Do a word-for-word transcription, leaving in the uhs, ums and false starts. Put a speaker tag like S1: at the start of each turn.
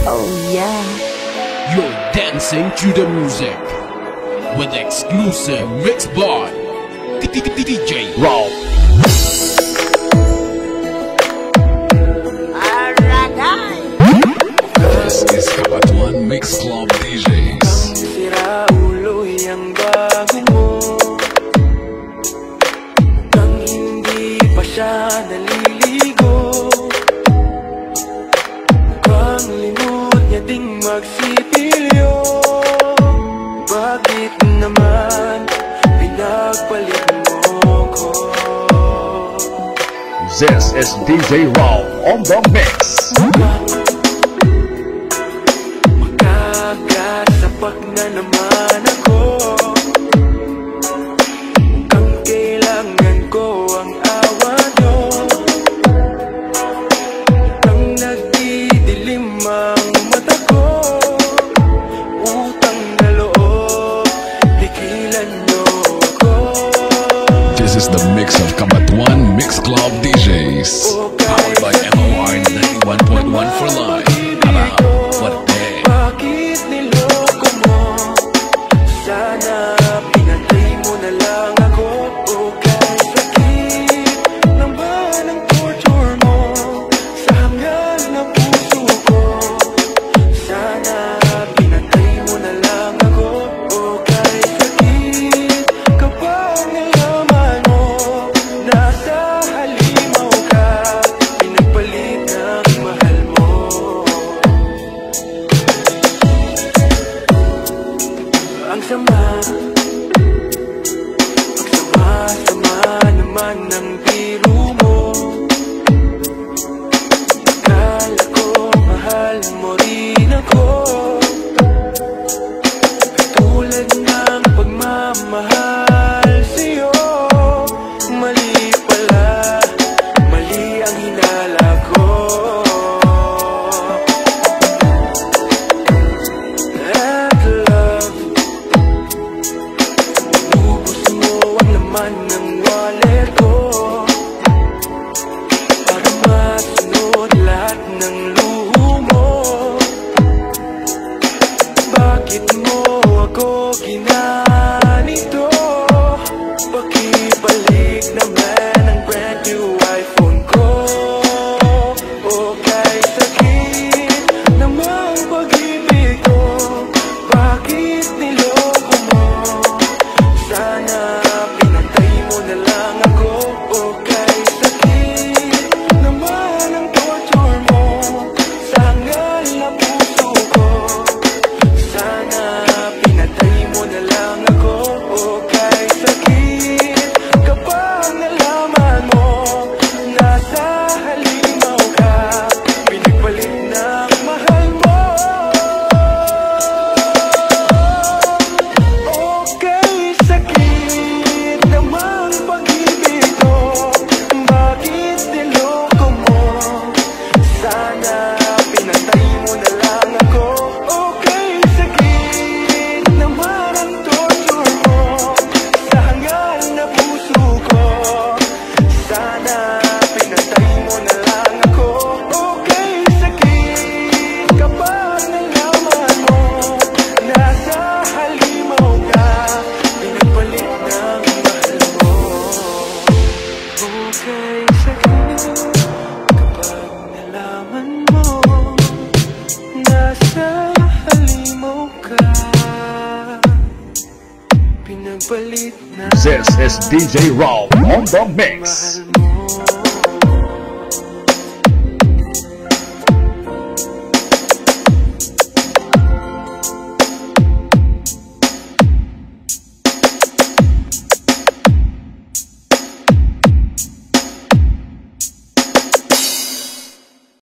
S1: Oh yeah.
S2: You're dancing to the music with exclusive mix by D J Ralph. This is Kabatuan Mix Club D Js.
S3: Sira ulo'y ang bago mo, mukhang hindi pa siya naliligo, mukhang limot niya ding magsipilyo. Bakit naman pinagpalit mo ko?
S4: This is D J Ralph on the mix.
S3: Makakasapak na naman ako, mukhang kailangan ko ang awa nyo, mukhang nagdidilim ang mata ko. Utang na loob, tigilan nyo ko.
S2: This is the mix of Kabatuan Mix Club D Js, powered by M O R ninety-one point one for life. Aba, what a day.
S3: Bakit niloko mo? Sana pinatay mo na lang ako. O kay sakit naman ang torture mo sa hangal na puso ko. Sana pinatay mo na lang ako. O kay sakit kapag nalaman mo nasa halimaw ka, pinagpalit ng mahal mo. Ang sama, ang sama-sama naman ng biro mo. Akala ko mahal mo rin ako, katulad ng pagmamahal sa'yo. Mali pala, mali ang hinala ko. That love, ubus mo ang laman ng wallet ko para masunod lahat ng luho mo. Bakit mo ako ginanito? Pakibalik naman ang brand new iPhone ko. O kay sakit namang pag-ibig ko, bakit niloko mo? Sana pinatay mo na lang ako. O kay sakit naman ang torture mo sa hangal na puso ko. Sana pinatay mo na lang ako. O kay sakit kapag nalaman mo nasa halimaw ka, pinagpalit ng mahal mo. Okay, sakit namang pag-ibig ko, bakit niloko mo? Sana pinatay mo na lang ako. Okay, sakit naman ang torture mo sa hangal na puso ko. Sana pinatay mo na lang ako. Okay, sakit kapag nalaman mo nasa halimaw ka, pinagpalit ng mahal mo. Okay, sakit kapag nalaman mo nasa halimaw ka, pinagpalit ng
S4: This is D J Ralph on the mix.
S3: mahal mo.